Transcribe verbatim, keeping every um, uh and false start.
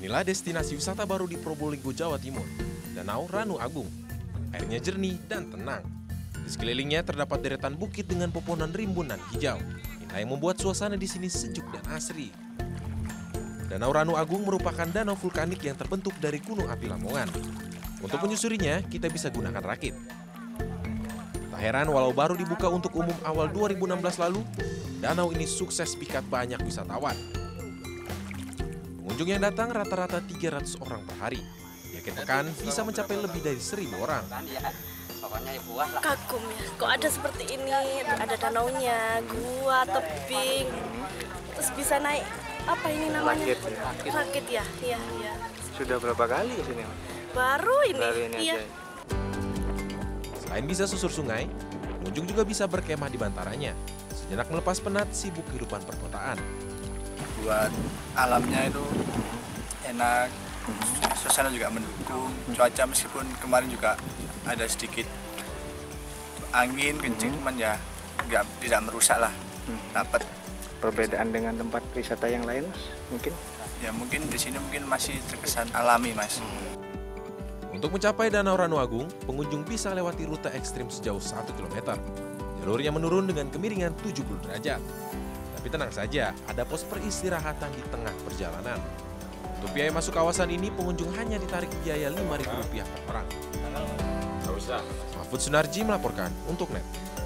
Inilah destinasi wisata baru di Probolinggo, Jawa Timur, Danau Ranu Agung. Airnya jernih dan tenang. Di sekelilingnya terdapat deretan bukit dengan pepohonan rimbun dan hijau. Inilah yang membuat suasana di sini sejuk dan asri. Danau Ranu Agung merupakan danau vulkanik yang terbentuk dari gunung api Lamongan. Untuk menyusurinya, kita bisa gunakan rakit. Tak heran walau baru dibuka untuk umum awal dua ribu enam belas lalu, danau ini sukses pikat banyak wisatawan. Pengunjung yang datang rata-rata tiga ratus orang per hari. Di akhir pekan bisa mencapai lebih dari seribu orang. Kagum ya, kok ada seperti ini, ada danaunya, gua, tebing, terus bisa naik, apa ini namanya? Rakit ya? Rakit ya, iya, iya. Sudah berapa kali ke sini? Baru ini, Baru ini iya. aja. Selain bisa susur sungai, pengunjung juga bisa berkemah di bantaranya. Sejenak melepas penat sibuk kehidupan perkotaan. Buat alamnya itu enak, suasana juga mendukung, cuaca meskipun kemarin juga ada sedikit angin kencing, cuman ya nggak tidak merusak lah. Dapat Perbedaan dengan tempat wisata yang lain mungkin? ya mungkin di sini mungkin masih terkesan alami, Mas. Untuk mencapai Danau Ranu Agung, pengunjung bisa lewati rute ekstrim sejauh satu kilometer. Jalurnya menurun dengan kemiringan tujuh puluh derajat. Tapi tenang saja, ada pos peristirahatan di tengah perjalanan. Untuk biaya masuk kawasan ini, pengunjung hanya ditarik biaya lima ribu rupiah per orang. Mahfud Sunarji melaporkan untuk Net.